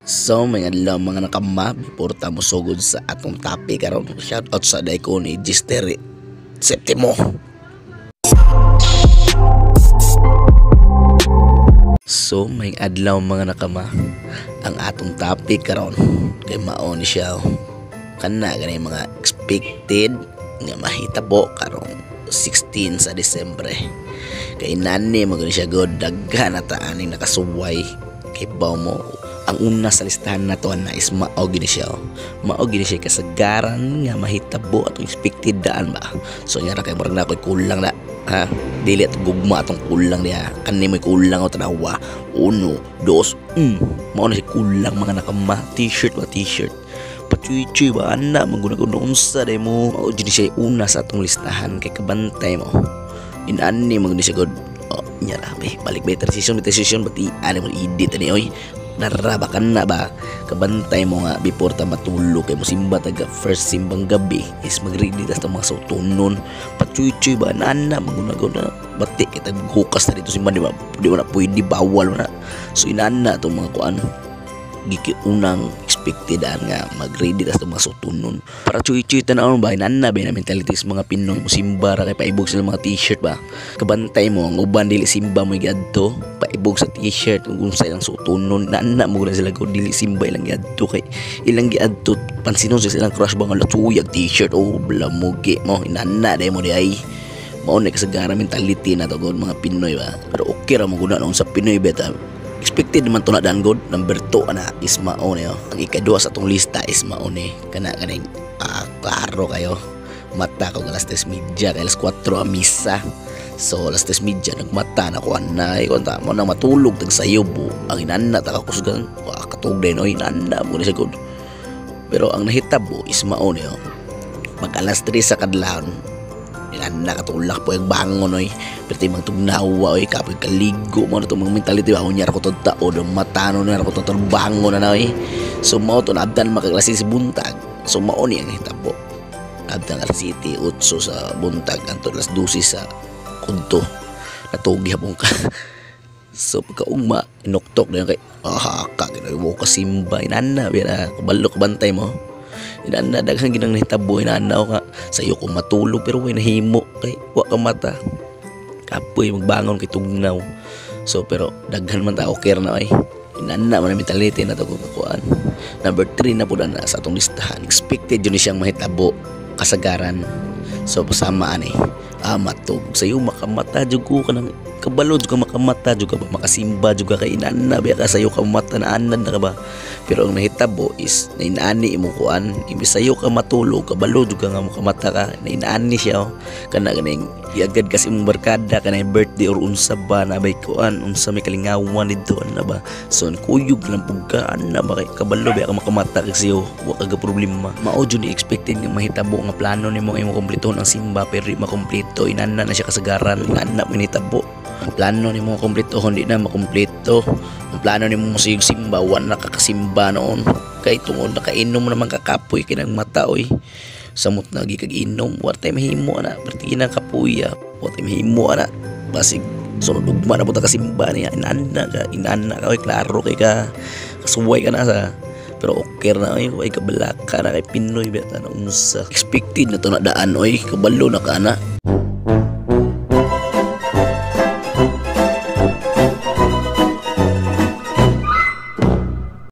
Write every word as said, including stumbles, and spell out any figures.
So mga adlaw mga nakama before ta mosugod sa atong topic karon, shout out sa day ko ni Gister Septimo. So may adlaw mga nakama, ang atong topic karon kay mao ni siya kana gani mga expected nga mahitabo karong sixteen sa Disyembre. Kay nani mo gani siya god daghan ata aning nakasuway kay baw mo. Ang una sa listahan na to na is mao gini siya. Mao gini siya kasagaran nga mahitabo atong expected daan ba. So nya ra kay murag na koy kulang na ha. Dili at gugma atong kulang niya. Kani may kulang o tanawa. Uno, dos, mm. Mao na si kulang mga nakama t-shirt ba t-shirt. Pachuy-chuy ba ana magunaguna unsa day mo. Mao gini siya una sa atong listahan kay kabantay mo. Inani mo gini siya god. Oh, nya ra balik better decision better decision pati ani mo edit ani oy. Naraba ka na ba kabantay mo nga before ta matulog kay mo simba taga first simbang gabi is magready tas mga sutunon pachuy-chuy ba nana maguna-guna batik kita hukas na dito simba di ba di ba na pwede bawal na so inana tong mga kuan giki unang expected nga magready tas mga sutunon para chuy-chuy tanawon ba nana ba na mentality sa mga Pinoy mo simba ra kay paibog sila mga t-shirt ba kabantay mo ang uban dili simba mo gadto paibog sa t-shirt kung sa ilang sutunon nana mo na sila ko dili simba ilang gadto kay ilang giadto pansinon sa ilang crush ba nga latuyag t-shirt o blamugi mo inana day mo di ay mao na kasagara mentality na to god mga Pinoy ba pero okay ra mo guna sa Pinoy beta expected naman to na daan god number two ana is mao ne ang ikaduha sa atong lista is mao ne kana kaning ah, klaro kayo mata ko alas tres media kay alas kwatro a misa so alas tres media nagmata na ko anay kon ta mo na matulog tag sayo bu ang inana ta kakusgan wa katug din oy inana mo ni sa god pero ang nahitabo is mao ne mag alas tres sa kadlawon inana katulak po yung bangon oy perti mang tugnawa oy kapoy kaligo mo na itong mga mentality ba unyar ko to tao do matano na ko to bangon na oy so mao to nabdan makaklase si buntag so mao ni ang hitabo abdan alas City utso sa buntag anto alas twelve sa kunto natugi hapon ka so pagkaugma inoktok na kay ah ka ginoy mo kasimba inana bira kabalo kabantay mo inana daghang ginang nahitabo inana ka sayo ko matulog pero way nahimo kay wa ka mata kapoy magbangon kay tugnaw so pero daghan man ta okay na ay inana man mentality na to kuan number three na pud na sa atong listahan expected yun siyang mahitabo kasagaran so pasama ani ah matug sayo makamata jud ko kanang kabalo jud ka makamata jud ka ba makasimba jud ka kay inana ba ka sayo ka mata na anan na ka ba pero ang nahitabo is na inaani imo kuan imbis sayo ka matulog kabalo jud ka nga makamata ka na inaani siya oh. Kana ganing iagad kasi imong barkada kana birthday or unsa ba na bay kuan unsa may kalingawan didto na ba so kuyog lang pugkaan na ba kay kabalo ba ka makamata kay sayo wa ka problema mao jud ni expected nga mahitabo nga plano nimo imo kumpleto ang simba pero di makumpleto inana na siya kasagaran inana mo nitabo ang plano ni mo kumpleto hindi na makumpleto ang plano ni mo masayog simba wan nakakasimba noon kay tungod nakainom naman kakapoy kinang mata oy samot na gi kag inom wa tay mahimo na perti na kapuya wa tay mahimo na basig sunod ugma na puta kasimba niya inana ka inana ka oy klaro kay ka kasuway ka na sa pero okay na oy ay kabalaka na kay Pinoy beta na unsa expected na to na daan oy kabalo na ka na